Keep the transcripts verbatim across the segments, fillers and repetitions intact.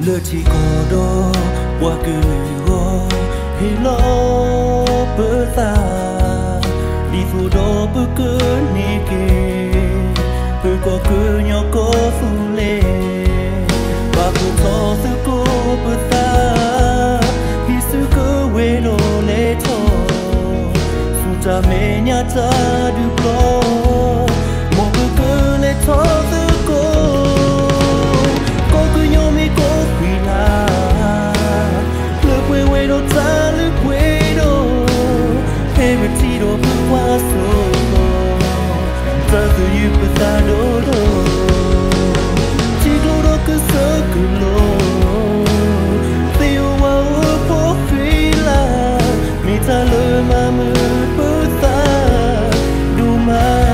lỡ chỉ có đó qua cứ go thì lo bơ ta đi phụ đó bơ cứ nề kề bơ có cứ nhỏ có su lê và phụ cho sư cô bơ ta khi sư cứ quê đồ lê cho su cha mẹ nhà cha được lo một bơ cứ lê cho sư cô có cứ nhỏ mi có quỳ là lỡ quê quê đồ cha lỡ quê đồ thế mà chỉ đồ bơ qua số ta từ yêu bơ ta đồ đồ chỉ đồ đồ cứ sơ cứ lô tiêu vào phố phi là mi ta lỡ mà mơ bơ ta đủ mà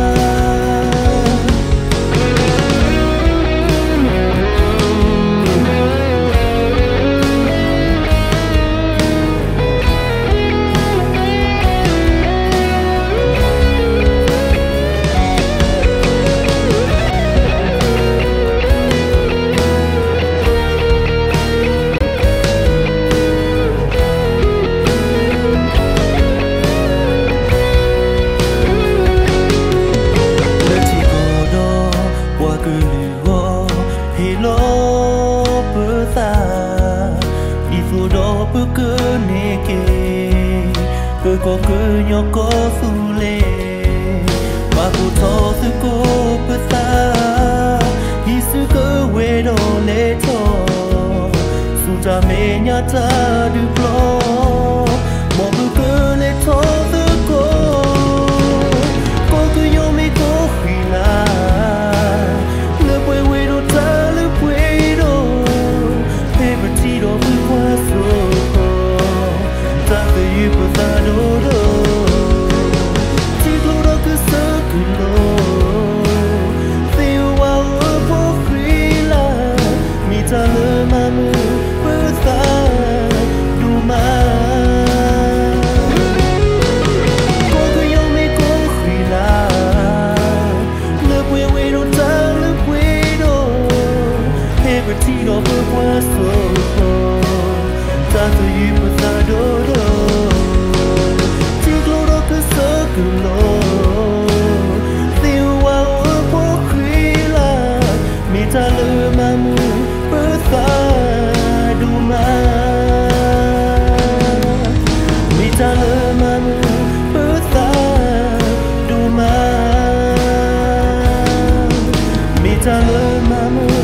có cứ nhỏ có su lê và phụ cho sư cô bơ ta khi sư cơ quê đồ lê cho su cha mẹ nhà cha được lo một bơ cơ lê cho sư cô có cứ nhỏ mi có khi là lỡ quê quê đồ cha lỡ quê đồ thế mà chỉ đồ bơ qua số ta từ yêu bơ ta đồ đồ chỉ lúc đó cứ sơ cứ lô tiêu vào ở phố phi là mi ta lỡ mà mơ bơ ta đủ mà có cứ nhau mi có khi là lỡ quê quê đồ ta lỡ quê đồ thế mà chỉ đồ bơ qua số ta từ yêu bơ ta đồ đồ cứ lô tiêu vào ở phố phi là mi ta lỡ mà mơ bơ ta đủ mà mi ta lỡ mà mơ bơ ta đủ mà mi ta lỡ mà mơ